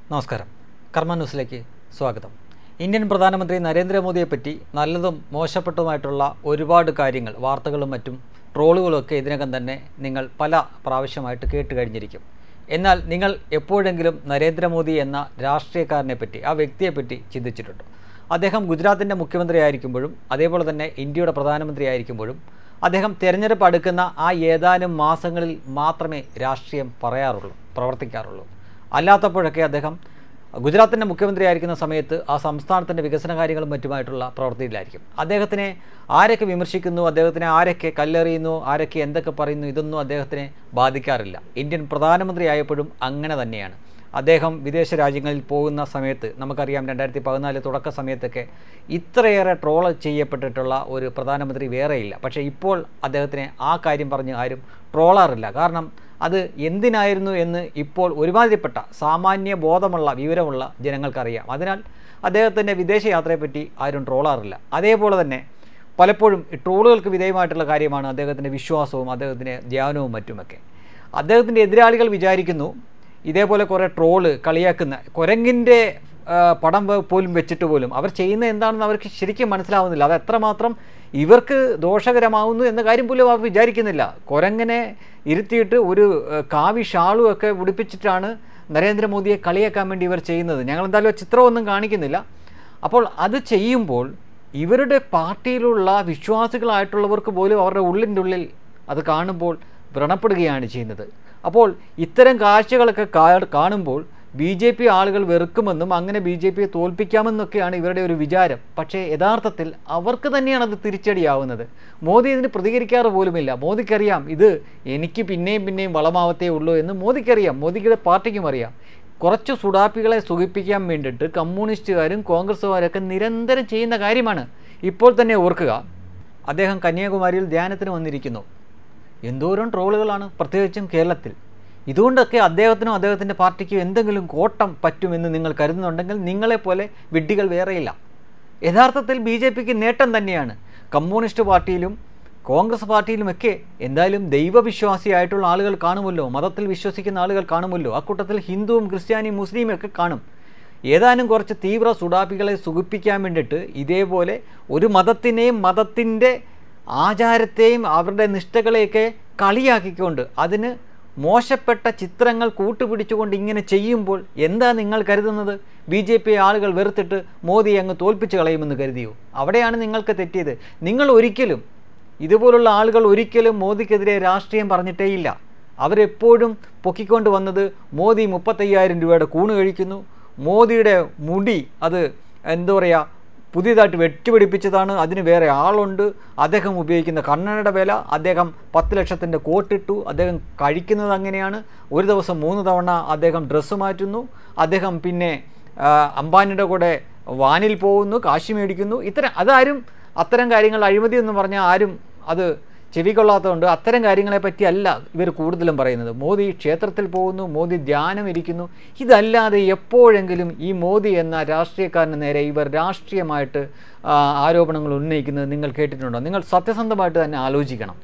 നമസ്കാരം. കർമ്മ ന്യൂസിലേക്ക് സ്വാഗതം. ഇന്ത്യൻ പ്രധാനമന്ത്രി നരേന്ദ്രമോദിയെപ്പറ്റി നല്ലതും മോശപ്പെട്ടതുമായിട്ടുള്ള ഒരുപാട് കാര്യങ്ങൾ, വാർത്തകളും മറ്റും ട്രോളുകളൊക്കെ ഇതിനകം തന്നെ നിങ്ങൾ പല പ്രാവശ്യമായിട്ട് കേട്ട് കഴിഞ്ഞിരിക്കും. എന്നാൽ നിങ്ങൾ എപ്പോഴെങ്കിലും നരേന്ദ്രമോദി എന്ന രാഷ്ട്രീയക്കാരനെപ്പറ്റി, ആ വ്യക്തിയെപ്പറ്റി ചിന്തിച്ചിട്ടുണ്ടോ? അദ്ദേഹം ഗുജറാത്തിൻ്റെ മുഖ്യമന്ത്രി ആയിരിക്കുമ്പോഴും അതേപോലെ തന്നെ ഇന്ത്യയുടെ പ്രധാനമന്ത്രി ആയിരിക്കുമ്പോഴും അദ്ദേഹം തിരഞ്ഞെടുപ്പ് അടുക്കുന്ന ആ ഏതാനും മാസങ്ങളിൽ മാത്രമേ രാഷ്ട്രീയം പ്രവർത്തിക്കാറുള്ളൂ. അല്ലാത്തപ്പോഴൊക്കെ അദ്ദേഹം ഗുജറാത്തിൻ്റെ മുഖ്യമന്ത്രി ആയിരിക്കുന്ന സമയത്ത് ആ സംസ്ഥാനത്തിൻ്റെ വികസന കാര്യങ്ങളും മറ്റുമായിട്ടുള്ള പ്രവൃത്തിയിലായിരിക്കും. അദ്ദേഹത്തിനെ ആരൊക്കെ വിമർശിക്കുന്നു, അദ്ദേഹത്തിനെ ആരൊക്കെ കല്ലെറിയുന്നു, ആരൊക്കെ എന്തൊക്കെ പറയുന്നു, ഇതൊന്നും അദ്ദേഹത്തിനെ ബാധിക്കാറില്ല. ഇന്ത്യൻ പ്രധാനമന്ത്രി ആയപ്പോഴും അങ്ങനെ തന്നെയാണ്. അദ്ദേഹം വിദേശ രാജ്യങ്ങളിൽ പോകുന്ന സമയത്ത് നമുക്കറിയാം, 2014 തുടക്ക സമയത്തൊക്കെ ഇത്രയേറെ ട്രോൾ ചെയ്യപ്പെട്ടിട്ടുള്ള ഒരു പ്രധാനമന്ത്രി വേറെയില്ല. പക്ഷേ ഇപ്പോൾ അദ്ദേഹത്തിനെ ആ കാര്യം പറഞ്ഞ് ആരും ട്രോളാറില്ല. കാരണം അത് എന്തിനായിരുന്നു എന്ന് ഇപ്പോൾ ഒരുമാതിരിപ്പെട്ട സാമാന്യ ബോധമുള്ള വിവരമുള്ള ജനങ്ങൾക്കറിയാം. അതിനാൽ അദ്ദേഹത്തിൻ്റെ വിദേശയാത്രയെപ്പറ്റി ആരും ട്രോളാറില്ല. അതേപോലെ തന്നെ പലപ്പോഴും ട്രോളുകൾക്ക് വിധേയമായിട്ടുള്ള കാര്യമാണ് അദ്ദേഹത്തിൻ്റെ വിശ്വാസവും അദ്ദേഹത്തിൻ്റെ ധ്യാനവും മറ്റുമൊക്കെ. അദ്ദേഹത്തിൻ്റെ എതിരാളികൾ വിചാരിക്കുന്നു ഇതേപോലെ കുറേ ട്രോള് കളിയാക്കുന്ന കുരങ്ങിൻ്റെ പടം പോലും വെച്ചിട്ട് പോലും അവർ ചെയ്യുന്ന എന്താണെന്ന് അവർക്ക് ശരിക്കും മനസ്സിലാവുന്നില്ല. അത് എത്രമാത്രം ഇവർക്ക് ദോഷകരമാവുന്നു എന്ന കാര്യം പോലും അവർ വിചാരിക്കുന്നില്ല. കുരങ്ങനെ ഇരുത്തിയിട്ട് ഒരു കാവി ഷാളും ഒക്കെ ഉടുപ്പിച്ചിട്ടാണ് നരേന്ദ്രമോദിയെ കളിയാക്കാൻ വേണ്ടി ഇവർ ചെയ്യുന്നത്. ഞങ്ങളെന്തായാലും ചിത്രമൊന്നും കാണിക്കുന്നില്ല. അപ്പോൾ അത് ചെയ്യുമ്പോൾ ഇവരുടെ പാർട്ടിയിലുള്ള വിശ്വാസികളായിട്ടുള്ളവർക്ക് പോലും അവരുടെ ഉള്ളിൻ്റെ ഉള്ളിൽ അത് കാണുമ്പോൾ വ്രണപ്പെടുകയാണ് ചെയ്യുന്നത്. അപ്പോൾ ഇത്തരം കാഴ്ചകളൊക്കെ കാണുമ്പോൾ BJP ആളുകൾ വെറുക്കുമെന്നും അങ്ങനെ BJPയെ തോൽപ്പിക്കാമെന്നൊക്കെയാണ് ഇവരുടെ ഒരു വിചാരം. പക്ഷേ യഥാർത്ഥത്തിൽ അവർക്ക് തന്നെയാണ് അത് തിരിച്ചടിയാവുന്നത്. മോദി ഇതിന് പ്രതികരിക്കാറ് പോലുമില്ല. മോദിക്കറിയാം ഇത് എനിക്ക് പിന്നെയും വളമാവത്തേ ഉള്ളൂ എന്ന് മോദിക്കറിയാം, മോദിയുടെ പാർട്ടിക്കും അറിയാം. കുറച്ച് സുഡാപ്പികളെ സുഖിപ്പിക്കാൻ വേണ്ടിയിട്ട് കമ്മ്യൂണിസ്റ്റുകാരും കോൺഗ്രസ്സുകാരൊക്കെ നിരന്തരം ചെയ്യുന്ന കാര്യമാണ്. ഇപ്പോൾ തന്നെ ഓർക്കുക, അദ്ദേഹം കന്യാകുമാരിയിൽ ധ്യാനത്തിന് വന്നിരിക്കുന്നു. എന്തോരം ട്രോളുകളാണ്, പ്രത്യേകിച്ചും കേരളത്തിൽ. ഇതുകൊണ്ടൊക്കെ അദ്ദേഹത്തിനും അദ്ദേഹത്തിൻ്റെ പാർട്ടിക്കും എന്തെങ്കിലും കോട്ടം പറ്റുമെന്ന് നിങ്ങൾ കരുതുന്നുണ്ടെങ്കിൽ നിങ്ങളെപ്പോലെ വിഡ്ഢികൾ വേറെയില്ല. യഥാർത്ഥത്തിൽ BJPക്ക് നേട്ടം തന്നെയാണ്. കമ്മ്യൂണിസ്റ്റ് പാർട്ടിയിലും കോൺഗ്രസ് പാർട്ടിയിലുമൊക്കെ എന്തായാലും ദൈവവിശ്വാസിയായിട്ടുള്ള ആളുകൾ കാണുമല്ലോ, മതത്തിൽ വിശ്വസിക്കുന്ന ആളുകൾ കാണുമല്ലോ. അക്കൂട്ടത്തിൽ ഹിന്ദുവും ക്രിസ്ത്യാനിയും മുസ്ലിമും ഒക്കെ കാണും. ഏതാനും കുറച്ച് തീവ്ര സുഡാപ്പികളെ സുഖിപ്പിക്കാൻ വേണ്ടിയിട്ട് ഇതേപോലെ ഒരു മതത്തിനെയും മതത്തിൻ്റെ ആചാരത്തെയും അവരുടെ നിഷ്ഠകളെയൊക്കെ കളിയാക്കിക്കൊണ്ട് അതിന് മോശപ്പെട്ട ചിത്രങ്ങൾ കൂട്ടുപിടിച്ചുകൊണ്ട് ഇങ്ങനെ ചെയ്യുമ്പോൾ എന്താ നിങ്ങൾ കരുതുന്നത്? BJP ആളുകൾ വെറുത്തിട്ട് മോദി അങ്ങ് തോൽപ്പിച്ച് കളയുമെന്ന് കരുതിയോ? അവിടെയാണ് നിങ്ങൾക്ക് തെറ്റിയത്. നിങ്ങൾ ഒരിക്കലും ഇതുപോലുള്ള ആളുകൾ ഒരിക്കലും മോദിക്കെതിരെ രാഷ്ട്രീയം പറഞ്ഞിട്ടേയില്ല. അവരെപ്പോഴും പൊക്കിക്കൊണ്ട് വന്നത് മോദി 35,000 രൂപയുടെ കൂണ് കഴിക്കുന്നു, മോദിയുടെ മുടി അത് എന്താ പറയുക പുതിയതായിട്ട് വെട്ടിപിടിപ്പിച്ചതാണ്, അതിന് വേറെ ആളുണ്ട്, അദ്ദേഹം ഉപയോഗിക്കുന്ന കണ്ണടയുടെ വില, അദ്ദേഹം 10 ലക്ഷത്തിൻ്റെ കോട്ടിട്ടു, അദ്ദേഹം കഴിക്കുന്നത് അങ്ങനെയാണ്, ഒരു ദിവസം 3 തവണ അദ്ദേഹം ഡ്രസ്സ് മാറ്റുന്നു, അദ്ദേഹം പിന്നെ അംബാനിയുടെ കൂടെ വാനിൽ പോകുന്നു, കാശി മേടിക്കുന്നു. അത്തരം കാര്യങ്ങൾ അഴിമതി എന്ന് പറഞ്ഞാൽ ആരും അത് ചെവികൊള്ളാത്തതുകൊണ്ട് അത്തരം കാര്യങ്ങളെ പറ്റിയല്ല ഇവർ കൂടുതലും പറയുന്നത്. മോദി ക്ഷേത്രത്തിൽ പോകുന്നു, മോദി ധ്യാനം ഇരിക്കുന്നു. ഇതല്ലാതെ എപ്പോഴെങ്കിലും ഈ മോദി എന്ന രാഷ്ട്രീയക്കാരന് നേരെ ഇവർ രാഷ്ട്രീയമായിട്ട് ആരോപണങ്ങൾ ഉന്നയിക്കുന്നത് നിങ്ങൾ കേട്ടിട്ടുണ്ടോ? നിങ്ങൾ സത്യസന്ധമായിട്ട് തന്നെ ആലോചിക്കണം.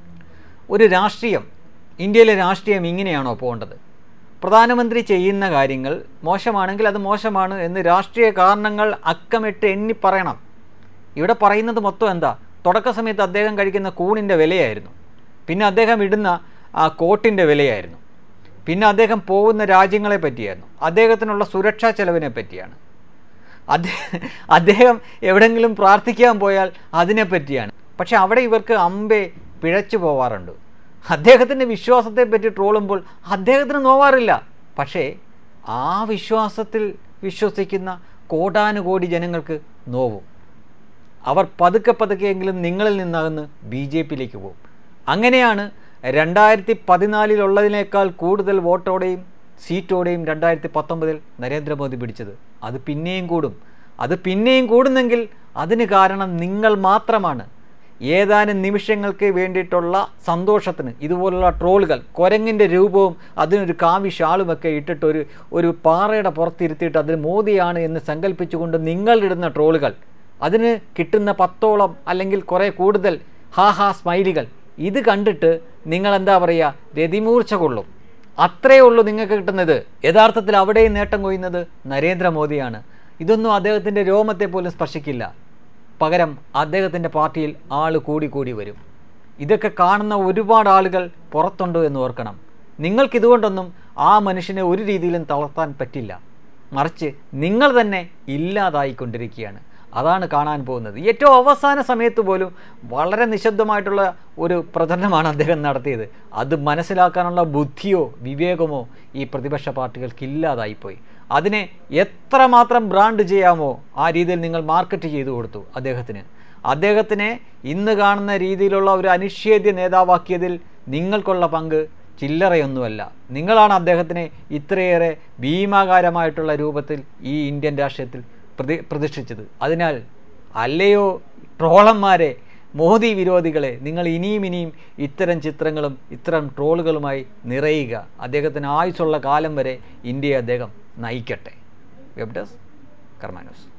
ഒരു രാഷ്ട്രീയം, ഇന്ത്യയിലെ രാഷ്ട്രീയം ഇങ്ങനെയാണോ പോകേണ്ടത്? പ്രധാനമന്ത്രി ചെയ്യുന്ന കാര്യങ്ങൾ മോശമാണെങ്കിൽ അത് മോശമാണ് എന്ന് രാഷ്ട്രീയ കാരണങ്ങൾ അക്കമിട്ട് എണ്ണി പറയണം. ഇവിടെ പറയുന്നത് മൊത്തം എന്താ? തുടക്ക സമയത്ത് അദ്ദേഹം കഴിക്കുന്ന കൂണിൻ്റെ വിലയായിരുന്നു, പിന്നെ അദ്ദേഹം ഇടുന്ന ആ കോട്ടിൻ്റെ വിലയായിരുന്നു, പിന്നെ അദ്ദേഹം പോകുന്ന രാജ്യങ്ങളെ പറ്റിയായിരുന്നു, അദ്ദേഹത്തിനുള്ള സുരക്ഷാ ചെലവിനെ പറ്റിയാണ്, അദ്ദേഹം എവിടെയെങ്കിലും പ്രാർത്ഥിക്കാൻ പോയാൽ അതിനെപ്പറ്റിയാണ്. പക്ഷെ അവിടെ ഇവർക്ക് അമ്പേ പിഴച്ചു പോവാറുണ്ട്. അദ്ദേഹത്തിൻ്റെ വിശ്വാസത്തെ പറ്റി ട്രോളുമ്പോൾ അദ്ദേഹത്തിന് നോവാറില്ല. പക്ഷേ ആ വിശ്വാസത്തിൽ വിശ്വസിക്കുന്ന കോടാനുകോടി ജനങ്ങൾക്ക് നോവും. അവർ പതുക്കെയെങ്കിലും നിങ്ങളിൽ നിന്നകന്ന് BJPയിലേക്ക് പോകും. അങ്ങനെയാണ് 2014 കൂടുതൽ വോട്ടോടെയും സീറ്റോടെയും 2019 നരേന്ദ്രമോദി പിടിച്ചത്. അത് പിന്നെയും കൂടുന്നെങ്കിൽ അതിന് കാരണം നിങ്ങൾ മാത്രമാണ്. ഏതാനും നിമിഷങ്ങൾക്ക് വേണ്ടിയിട്ടുള്ള സന്തോഷത്തിന് ഇതുപോലുള്ള ട്രോളുകൾ, കുരങ്ങിൻ്റെ രൂപവും അതിനൊരു കാവി ഷാളുമൊക്കെ ഇട്ടിട്ട് ഒരു പാറയുടെ പുറത്തിരുത്തിയിട്ട് അതിന് മോദിയാണ് എന്ന് സങ്കല്പിച്ചുകൊണ്ട് നിങ്ങളിടുന്ന ട്രോളുകൾ, അതിന് കിട്ടുന്ന 10ഓളം അല്ലെങ്കിൽ കുറേ കൂടുതൽ ഹാ സ്മൈലികൾ, ഇത് കണ്ടിട്ട് നിങ്ങൾ എന്താ പറയുക, രതിമൂർച്ച കൊള്ളും. അത്രയേ ഉള്ളൂ നിങ്ങൾക്ക് കിട്ടുന്നത്. യഥാർത്ഥത്തിൽ അവിടെയും നേട്ടം കൊയ്യുന്നത് നരേന്ദ്രമോദിയാണ്. ഇതൊന്നും അദ്ദേഹത്തിൻ്റെ രോമത്തെ പോലും സ്പർശിക്കില്ല. പകരം അദ്ദേഹത്തിൻ്റെ പാർട്ടിയിൽ ആൾ കൂടി വരും. ഇതൊക്കെ കാണുന്ന ഒരുപാട് ആളുകൾ പുറത്തുണ്ട് എന്ന് ഓർക്കണം. നിങ്ങൾക്കിതുകൊണ്ടൊന്നും ആ മനുഷ്യനെ ഒരു രീതിയിലും തളർത്താൻ പറ്റില്ല. മറിച്ച് നിങ്ങൾ തന്നെ ഇല്ലാതായിക്കൊണ്ടിരിക്കുകയാണ്. അതാണ് കാണാൻ പോകുന്നത്. ഏറ്റവും അവസാന സമയത്ത് പോലും വളരെ നിശബ്ദമായിട്ടുള്ള ഒരു പ്രചരണമാണ് അദ്ദേഹം നടത്തിയത്. അത് മനസ്സിലാക്കാനുള്ള ബുദ്ധിയോ വിവേകമോ ഈ പ്രതിപക്ഷ പാർട്ടികൾക്ക് ഇല്ലാതായിപ്പോയി. അതിനെ എത്രമാത്രം ബ്രാൻഡ് ചെയ്യാമോ ആ രീതിയിൽ നിങ്ങൾ മാർക്കറ്റ് ചെയ്തു കൊടുത്തു അദ്ദേഹത്തിനെ ഇന്ന് കാണുന്ന രീതിയിലുള്ള ഒരു അനിഷേധ്യ നേതാവാക്കിയതിൽ നിങ്ങൾക്കുള്ള പങ്ക് ചില്ലറയൊന്നുമല്ല. നിങ്ങളാണ് അദ്ദേഹത്തിനെ ഇത്രയേറെ ഭീമാകാരമായിട്ടുള്ള രൂപത്തിൽ ഈ ഇന്ത്യൻ രാഷ്ട്രീയത്തിൽ പ്രതിഷ്ഠിച്ചത്. അതിനാൽ അല്ലയോ ട്രോളന്മാരെ, മോദി വിരോധികളെ, നിങ്ങൾ ഇനിയും ഇത്തരം ചിത്രങ്ങളും ഇത്തരം ട്രോളുകളുമായി നിറയുക. അദ്ദേഹത്തിന് ആയുസ്സുള്ള കാലം വരെ ഇന്ത്യയെ അദ്ദേഹം നയിക്കട്ടെ. Web desk Karma news.